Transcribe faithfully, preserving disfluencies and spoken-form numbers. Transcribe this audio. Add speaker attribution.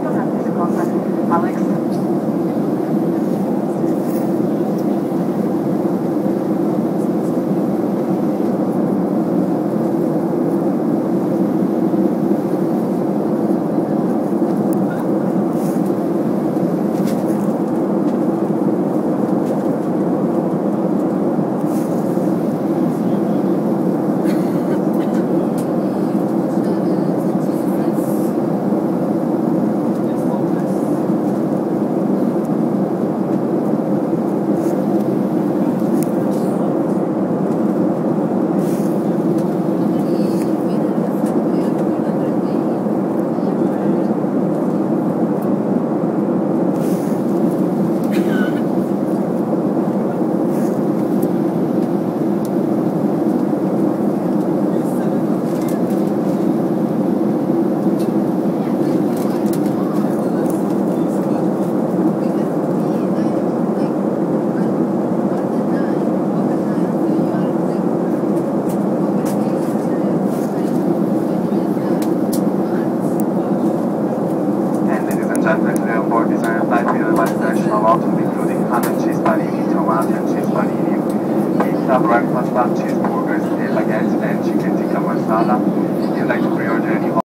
Speaker 1: importante con Alex.
Speaker 2: Gentlemen, airport design flight with one national autumn, including ham and cheese panini, tomato and cheese panini, pizza, breakfast, cheeseburgers, baguette, and chicken tikka masala. If you'd like to pre-order any